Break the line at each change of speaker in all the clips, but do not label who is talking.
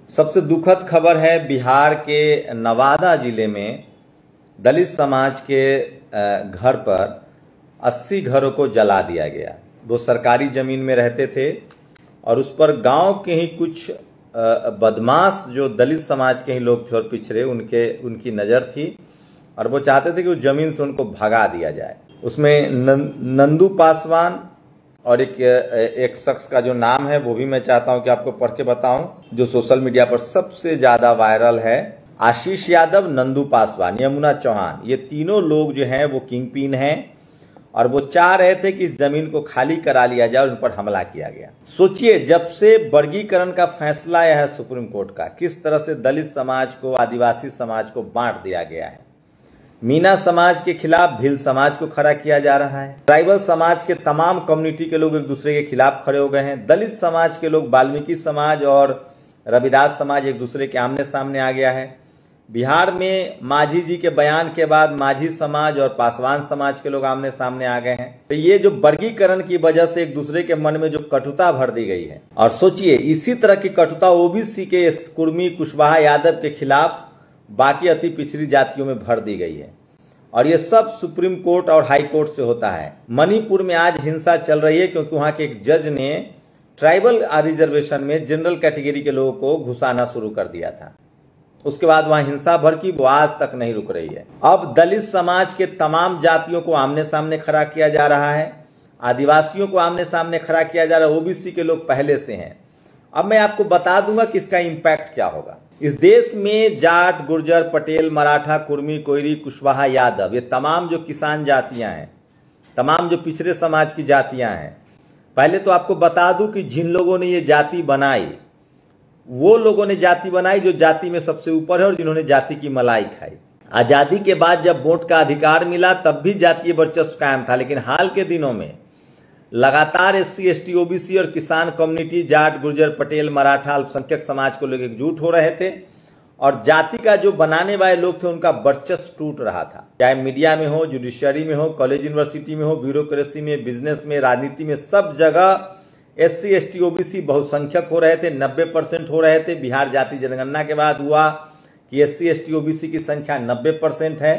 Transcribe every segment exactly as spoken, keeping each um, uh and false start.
सबसे दुखद खबर है बिहार के नवादा जिले में दलित समाज के घर पर अस्सी घरों को जला दिया गया। वो सरकारी जमीन में रहते थे और उस पर गांव के ही कुछ बदमाश जो दलित समाज के ही लोग थे और पिछड़े उनके उनकी नज़र थी और वो चाहते थे कि उस जमीन से उनको भगा दिया जाए। उसमें नंदू पासवान और एक एक शख्स का जो नाम है वो भी मैं चाहता हूं कि आपको पढ़ के बताऊं, जो सोशल मीडिया पर सबसे ज्यादा वायरल है। आशीष यादव, नंदू पासवान, यमुना चौहान, ये तीनों लोग जो हैं वो किंग पिन हैं और वो चाह रहे थे कि इस जमीन को खाली करा लिया जाए और उन पर हमला किया गया। सोचिए, जब से वर्गीकरण का फैसला आया है सुप्रीम कोर्ट का, किस तरह से दलित समाज को, आदिवासी समाज को बांट दिया गया है। मीना समाज के खिलाफ भील समाज को खड़ा किया जा रहा है। ट्राइबल समाज के तमाम कम्युनिटी के लोग एक दूसरे के खिलाफ खड़े हो गए हैं। दलित समाज के लोग, वाल्मीकि समाज और रविदास समाज एक दूसरे के आमने सामने आ गया है। बिहार में मांझी जी के बयान के बाद मांझी समाज और पासवान समाज के लोग आमने सामने आ गए हैं। तो ये जो वर्गीकरण की वजह से एक दूसरे के मन में जो कटुता भर दी गई है, और सोचिए इसी तरह की कटुता ओबीसी के कुर्मी, कुशवाहा, यादव के खिलाफ बाकी अति पिछड़ी जातियों में भर दी गई है और ये सब सुप्रीम कोर्ट और हाई कोर्ट से होता है। मणिपुर में आज हिंसा चल रही है क्योंकि वहां के एक जज ने ट्राइबल रिजर्वेशन में जनरल कैटेगरी के लोगों को घुसाना शुरू कर दिया था। उसके बाद वहां हिंसा भड़की, वो आज तक नहीं रुक रही है। अब दलित समाज के तमाम जातियों को आमने सामने खड़ा किया जा रहा है, आदिवासियों को आमने सामने खड़ा किया जा रहा है, ओबीसी के लोग पहले से हैं। अब मैं आपको बता दूंगा कि इसका इंपैक्ट क्या होगा। इस देश में जाट, गुर्जर, पटेल, मराठा, कुर्मी, कोयरी, कुशवाहा, यादव, ये तमाम जो किसान जातियां हैं, तमाम जो पिछड़े समाज की जातियां हैं, पहले तो आपको बता दूं कि जिन लोगों ने ये जाति बनाई, वो लोगों ने जाति बनाई जो जाति में सबसे ऊपर है और जिन्होंने जाति की मलाई खाई। आजादी के बाद जब वोट का अधिकार मिला तब भी जातीय वर्चस्व कायम था, लेकिन हाल के दिनों में लगातार S C, S T, OBC और किसान कम्युनिटी, जाट, गुर्जर, पटेल, मराठा, अल्पसंख्यक समाज को लोग एकजुट हो रहे थे और जाति का जो बनाने वाले लोग थे उनका वर्चस्व टूट रहा था। चाहे मीडिया में हो, जुडिशरी में हो, कॉलेज यूनिवर्सिटी में हो, ब्यूरोक्रेसी में, बिजनेस में, राजनीति में, सब जगह S C, S T, OBC बहुसंख्यक हो रहे थे, नब्बे परसेंट हो रहे थे। बिहार जाति जनगणना के बाद हुआ कि S C, S T, OBC की संख्या नब्बे परसेंट है।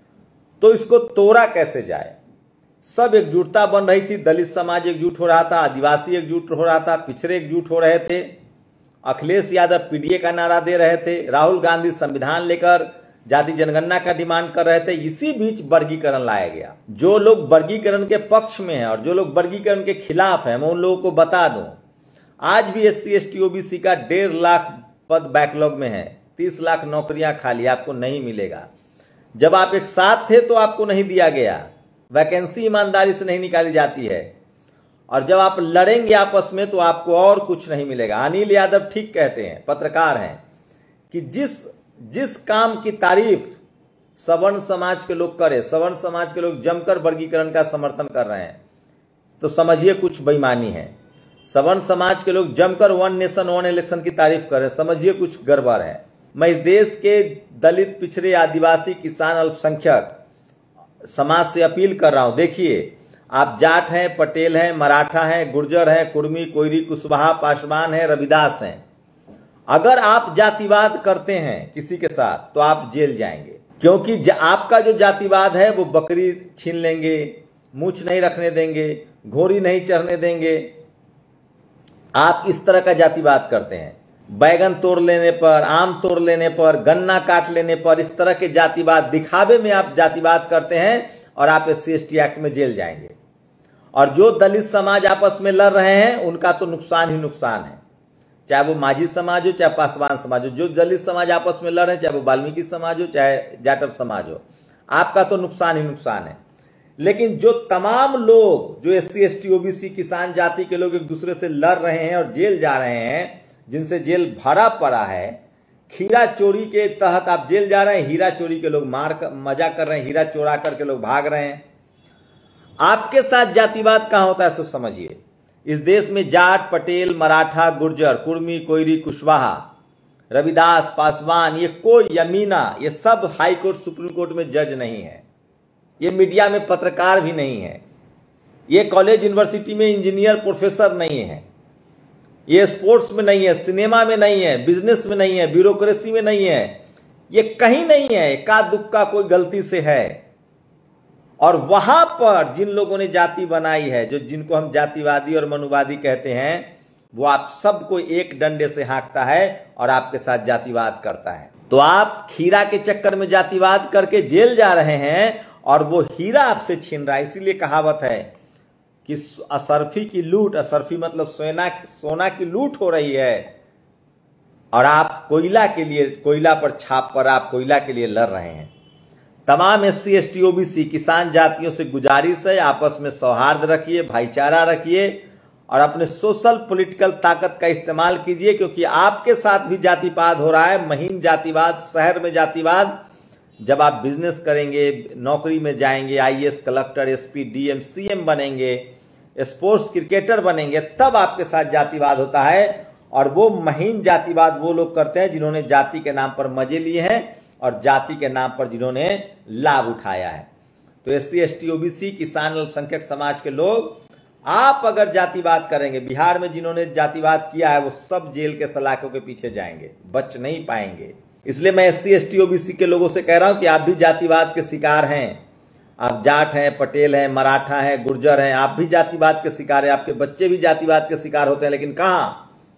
तो इसको तोड़ा कैसे जाए? सब एकजुटता बन रही थी, दलित समाज एकजुट हो रहा था, आदिवासी एकजुट हो रहा था, पिछड़े एकजुट हो रहे थे। अखिलेश यादव पीडीए का नारा दे रहे थे, राहुल गांधी संविधान लेकर जाति जनगणना का डिमांड कर रहे थे। इसी बीच वर्गीकरण लाया गया। जो लोग वर्गीकरण के पक्ष में हैं और जो लोग वर्गीकरण के खिलाफ हैं, मैं उन लोगों को बता दूं, आज भी S C, S T, OBC का डेढ़ लाख पद बैकलॉग में है। तीस लाख नौकरियां खाली, आपको नहीं मिलेगा। जब आप एक साथ थे तो आपको नहीं दिया गया, वैकेंसी ईमानदारी से नहीं निकाली जाती है, और जब आप लड़ेंगे आपस में तो आपको और कुछ नहीं मिलेगा। अनिल यादव ठीक कहते हैं, पत्रकार हैं, कि जिस जिस काम की तारीफ सवर्ण समाज के लोग करे, सवर्ण समाज के लोग जमकर वर्गीकरण का समर्थन कर रहे हैं, तो समझिए कुछ बेईमानी है। सवर्ण समाज के लोग जमकर वन नेशन वन इलेक्शन की तारीफ कर रहे हैं, समझिए कुछ गड़बड़ है। मैं इस देश के दलित, पिछड़े, आदिवासी, किसान, अल्पसंख्यक समाज से अपील कर रहा हूं, देखिए, आप जाट हैं, पटेल हैं, मराठा हैं, गुर्जर हैं, कुर्मी, कोयरी, कुशवाहा, पासवान हैं, रविदास हैं, अगर आप जातिवाद करते हैं किसी के साथ तो आप जेल जाएंगे, क्योंकि आपका जो जातिवाद है वो बकरी छीन लेंगे, मूछ नहीं रखने देंगे, घोड़ी नहीं चढ़ने देंगे। आप इस तरह का जातिवाद करते हैं। बैगन तोड़ लेने पर, आम तोड़ लेने पर, गन्ना काट लेने पर, इस तरह के जातिवाद, दिखावे में आप जातिवाद करते हैं और आप S C S T act में जेल जाएंगे। और जो दलित समाज आपस में लड़ रहे हैं उनका तो नुकसान ही नुकसान है, चाहे वो मांझी समाज हो, चाहे पासवान समाज हो। जो दलित समाज आपस में लड़ रहे हैं, चाहे वो वाल्मीकि समाज हो, चाहे जाटव समाज हो, आपका तो नुकसान ही नुकसान है। लेकिन जो तमाम लोग, जो S C, S T, OBC, किसान जाति के लोग एक दूसरे से लड़ रहे हैं और जेल जा रहे हैं, जिनसे जेल भरा पड़ा है, खीरा चोरी के तहत आप जेल जा रहे हैं, हीरा चोरी के लोग मार कर, मजा कर रहे हैं, हीरा चोरा करके लोग भाग रहे हैं। आपके साथ जातिवाद कहां होता है सो समझिए। इस देश में जाट, पटेल, मराठा, गुर्जर, कुर्मी, कोयरी, कुशवाहा, रविदास, पासवान, ये कोई, यमीना, ये सब हाई कोर्ट, सुप्रीम कोर्ट में जज नहीं है, ये मीडिया में पत्रकार भी नहीं है, ये कॉलेज यूनिवर्सिटी में इंजीनियर, प्रोफेसर नहीं है। ये स्पोर्ट्स में नहीं है, सिनेमा में नहीं है, बिजनेस में नहीं है, ब्यूरोक्रेसी में नहीं है, ये कहीं नहीं है। एका दुक्का कोई गलती से है। और वहां पर जिन लोगों ने जाति बनाई है, जो जिनको हम जातिवादी और मनुवादी कहते हैं, वो आप सबको एक डंडे से हाँकता है और आपके साथ जातिवाद करता है। तो आप खीरा के चक्कर में जातिवाद करके जेल जा रहे हैं और वो हीरा आपसे छीन रहा है। इसीलिए कहावत है कि असरफी की लूट, असरफी मतलब सोना सोना की लूट हो रही है और आप कोयला के लिए, कोयला पर छाप पर आप कोयला के लिए लड़ रहे हैं। तमाम S C S T O B C किसान जातियों से गुजारिश है, आपस में सौहार्द रखिए, भाईचारा रखिए और अपने सोशल पॉलिटिकल ताकत का इस्तेमाल कीजिए, क्योंकि आपके साथ भी जातिवाद हो रहा है, महीन जातिवाद, शहर में जातिवाद। जब आप बिजनेस करेंगे, नौकरी में जाएंगे, I A S, collector, S P, D M, C M बनेंगे, स्पोर्ट्स क्रिकेटर बनेंगे, तब आपके साथ जातिवाद होता है। और वो महीन जातिवाद वो लोग करते हैं जिन्होंने जाति के नाम पर मजे लिए हैं और जाति के नाम पर जिन्होंने लाभ उठाया है। तो S C S T O B C किसान अल्पसंख्यक समाज के लोग, आप अगर जातिवाद करेंगे, बिहार में जिन्होंने जातिवाद किया है वो सब जेल के सलाखों के पीछे जाएंगे, बच नहीं पाएंगे। इसलिए मैं S C S T O B C के लोगों से कह रहा हूं कि आप भी जातिवाद के शिकार हैं। आप जाट हैं, पटेल हैं, मराठा हैं, गुर्जर हैं, आप भी जातिवाद के शिकार हैं। आपके बच्चे भी जातिवाद के शिकार होते हैं, लेकिन कहां?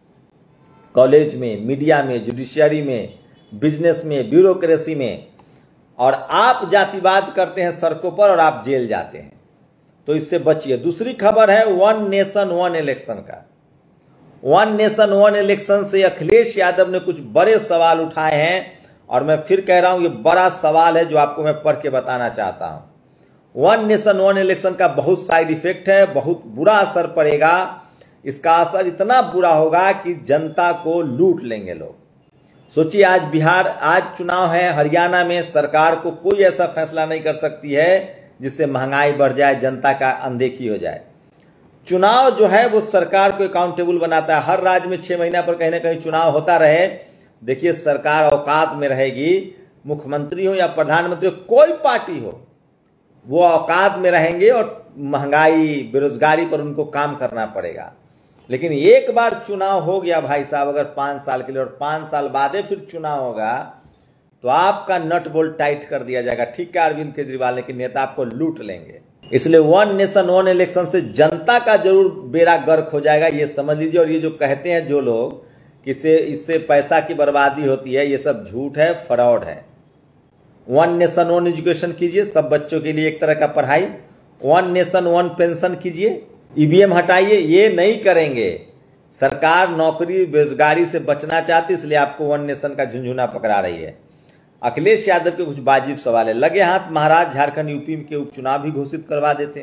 कॉलेज में, मीडिया में, जुडिशियरी में, बिजनेस में, ब्यूरोक्रेसी में। और आप जातिवाद करते हैं सड़कों पर और आप जेल जाते हैं। तो इससे बचिए। दूसरी खबर है वन नेशन वन इलेक्शन का। वन नेशन वन इलेक्शन से अखिलेश यादव ने कुछ बड़े सवाल उठाए हैं और मैं फिर कह रहा हूं ये बड़ा सवाल है जो आपको मैं पढ़ के बताना चाहता हूं। वन नेशन वन इलेक्शन का बहुत साइड इफेक्ट है, बहुत बुरा असर पड़ेगा। इसका असर इतना बुरा होगा कि जनता को लूट लेंगे लोग। सोचिए, आज बिहार, आज चुनाव है, हरियाणा में सरकार को कोई ऐसा फैसला नहीं कर सकती है जिससे महंगाई बढ़ जाए, जनता का अनदेखी हो जाए। चुनाव जो है वो सरकार को अकाउंटेबल बनाता है। हर राज्य में छह महीना पर कहीं ना कहीं चुनाव होता रहे। देखिए, सरकार औकात में रहेगी, मुख्यमंत्री हो या प्रधानमंत्री हो, कोई पार्टी हो, वो औकात में रहेंगे और महंगाई, बेरोजगारी पर उनको काम करना पड़ेगा। लेकिन एक बार चुनाव हो गया भाई साहब, अगर पांच साल के लिए, और पांच साल बाद फिर चुनाव होगा, तो आपका नट बोल्ट टाइट कर दिया जाएगा। ठीक है, अरविंद केजरीवाल, लेकिन नेता आपको लूट लेंगे। इसलिए वन नेशन वन इलेक्शन से जनता का जरूर बेड़ा गर्क हो जाएगा, ये समझ लीजिए। और ये जो कहते हैं जो लोग कि इससे इससे पैसा की बर्बादी होती है, ये सब झूठ है, फ्रॉड है। वन नेशन वन एजुकेशन कीजिए, सब बच्चों के लिए एक तरह का पढ़ाई। वन नेशन वन पेंशन कीजिए, ई वी एम हटाइए। ये नहीं करेंगे। सरकार नौकरी बेरोजगारी से बचना चाहती, इसलिए आपको वन नेशन का झुंझुना पकड़ा रही है। अखिलेश यादव के कुछ वाजिब सवाल है। लगे हाथ महाराज झारखंड यूपी के उपचुनाव भी घोषित करवा देते।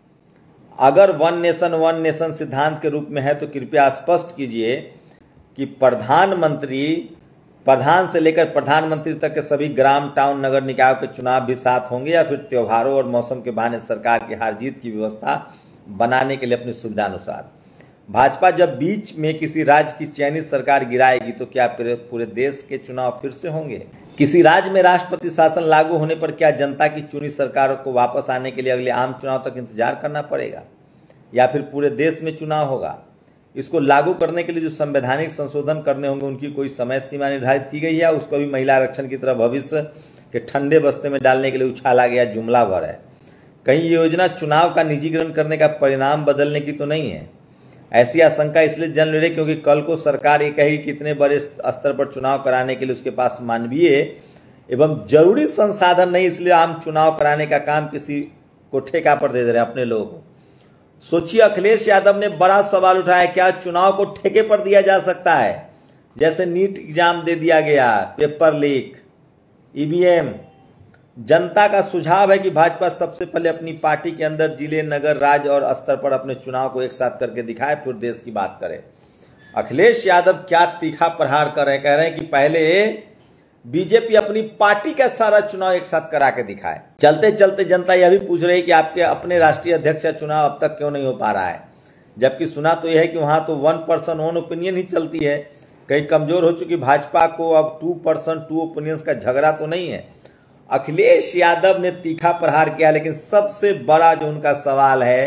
अगर वन नेशन वन नेशन सिद्धांत के रूप में है तो कृपया स्पष्ट कीजिए कि प्रधानमंत्री, प्रधान से लेकर प्रधानमंत्री तक के सभी ग्राम, टाउन, नगर निकायों के चुनाव भी साथ होंगे, या फिर त्योहारों और मौसम के बहाने सरकार की हार जीत की व्यवस्था बनाने के लिए अपनी सुविधा अनुसार। भाजपा जब बीच में किसी राज्य की चयनित सरकार गिराएगी तो क्या पूरे देश के चुनाव फिर से होंगे? किसी राज्य में राष्ट्रपति शासन लागू होने पर क्या जनता की चुनी सरकार को वापस आने के लिए अगले आम चुनाव तक इंतजार करना पड़ेगा, या फिर पूरे देश में चुनाव होगा? इसको लागू करने के लिए जो संवैधानिक संशोधन करने होंगे, उनकी कोई समय सीमा निर्धारित की गई है? उसको भी महिला आरक्षण की तरह भविष्य के ठंडे बस्ते में डालने के लिए उछाला गया जुमला भर है। कहीं ये योजना चुनाव का निजीकरण करने का परिणाम बदलने की तो नहीं है? ऐसी आशंका इसलिए जन्म ले रही क्योंकि कल को सरकार ये कहेगी कि इतने बड़े स्तर पर चुनाव कराने के लिए उसके पास मानवीय एवं जरूरी संसाधन नहीं, इसलिए आम चुनाव कराने का काम किसी को ठेका पर दे दे रहे हैं, अपने लोगों को। सोचिए, अखिलेश यादव ने बड़ा सवाल उठाया, क्या चुनाव को ठेके पर दिया जा सकता है? जैसे नीट एग्जाम दे दिया गया, paper leak, E V M. जनता का सुझाव है कि भाजपा सबसे पहले अपनी पार्टी के अंदर जिले, नगर, राज्य और स्तर पर अपने चुनाव को एक साथ करके दिखाए, फिर देश की बात करे। अखिलेश यादव क्या तीखा प्रहार कर रहे हैं? कह रहे हैं कि पहले बीजेपी अपनी पार्टी का सारा चुनाव एक साथ करा के दिखाए। चलते चलते जनता यह भी पूछ रही है कि आपके अपने राष्ट्रीय अध्यक्ष का चुनाव अब तक क्यों नहीं हो पा रहा है, जबकि सुना तो यह है कि वहां तो वन पर्सन वन ओपिनियन ही चलती है। कहीं कमजोर हो चुकी भाजपा को अब टू पर्सन टू ओपिनियंस का झगड़ा तो नहीं है। अखिलेश यादव ने तीखा प्रहार किया, लेकिन सबसे बड़ा जो उनका सवाल है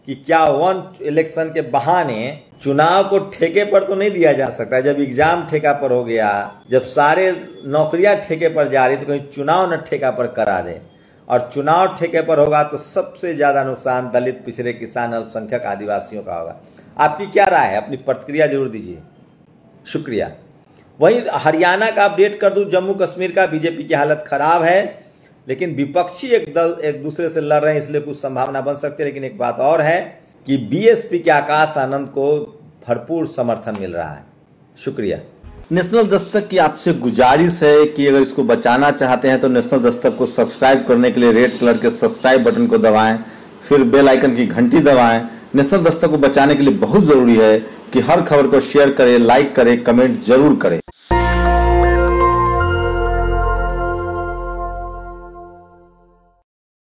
कि क्या वन इलेक्शन के बहाने चुनाव को ठेके पर तो नहीं दिया जा सकता। जब एग्जाम ठेका पर हो गया, जब सारे नौकरियां ठेके पर जा रही, तो कहीं चुनाव न ठेका पर करा दे। और चुनाव ठेके पर होगा तो सबसे ज्यादा नुकसान दलित, पिछड़े, किसान, अल्पसंख्यक, आदिवासियों का होगा। आपकी क्या राय है? अपनी प्रतिक्रिया जरूर दीजिए। शुक्रिया। वहीं हरियाणा का अपडेट कर दूं, जम्मू कश्मीर का बीजेपी की हालत खराब है, लेकिन विपक्षी एक दल एक दूसरे से लड़ रहे हैं, इसलिए कुछ संभावना बन सकती है। लेकिन एक बात और है कि बीएसपी के आकाश आनंद को भरपूर समर्थन मिल रहा है। शुक्रिया।
नेशनल दस्तक की आपसे गुजारिश है कि अगर इसको बचाना चाहते हैं तो नेशनल दस्तक को सब्सक्राइब करने के लिए रेड कलर के सब्सक्राइब बटन को दबाएं, फिर बेल आइकन की घंटी दबाएं। नेशनल दस्तक को बचाने के लिए बहुत जरूरी है कि हर खबर को शेयर करें, लाइक करें, कमेंट जरूर करें।